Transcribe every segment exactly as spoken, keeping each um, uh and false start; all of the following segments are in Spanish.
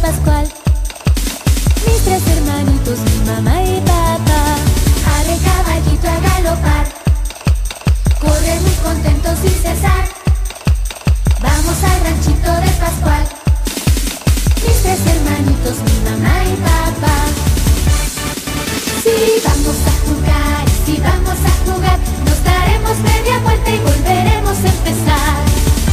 Pascual. Mis tres hermanitos, mi mamá y papá. Arre caballito a galopar, correr muy contentos sin cesar. Vamos al ranchito de Pascual. Mis tres hermanitos, mi mamá y papá. Si vamos a jugar, si vamos a jugar, nos daremos media vuelta y volveremos a empezar.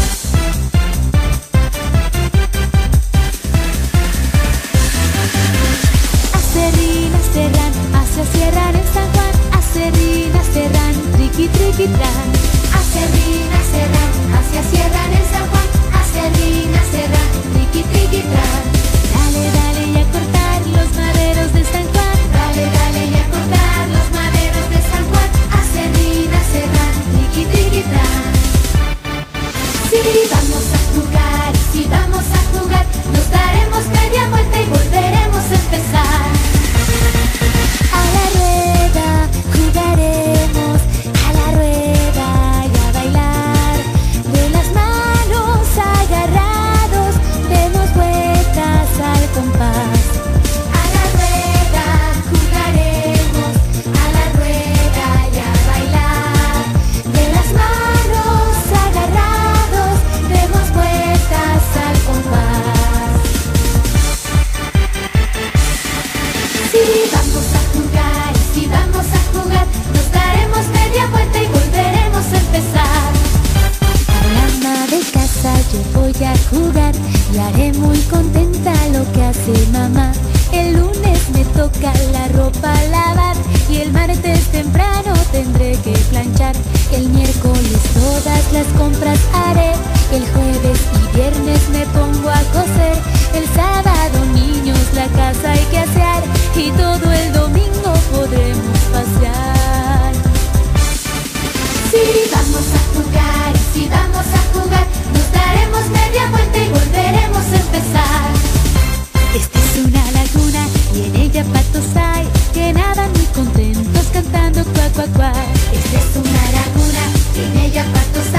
Acerrín, acerrán, hacia cierran en San Juan. Acerrín, acerrán, triqui, triqui, tran. Acerrín, acerrán, hacia cierran en San Juan. Acerrín, acerrán, triqui, triqui, tran. Dale, dale y a cortar los maderos de San Juan. Dale, dale y a cortar los maderos de San Juan. Acerrín, acerrán, triqui, triqui, tran. Si vamos a jugar, si vamos a jugar, nos daremos media vuelta y volveremos a empezar. A la rueda jugaremos, a la rueda y a bailar. De las manos agarrados, demos vueltas al compás. A la rueda jugaremos, a la rueda y a bailar. De las manos agarrados, demos vueltas al compás. Si vamos a jugar, si vamos a jugar, nos daremos media vuelta y volveremos a empezar. Como la ama de casa yo voy a jugar y haré muy contenta lo que hace mamá. El lunes me toca la ropa lavar y el martes temprano tendré que planchar. El miércoles todas las compras haré, el jueves y viernes me pongo a coser. El sábado niños la casa hay que asear y todo el domingo podremos pasear. Si vamos a jugar, si vamos a jugar, nos daremos media vuelta y volveremos a empezar. Esta es una laguna y en ella patos hay que nadan muy contentos cantando cuac, cuac, cuac. Esta es una laguna y en ella patos hay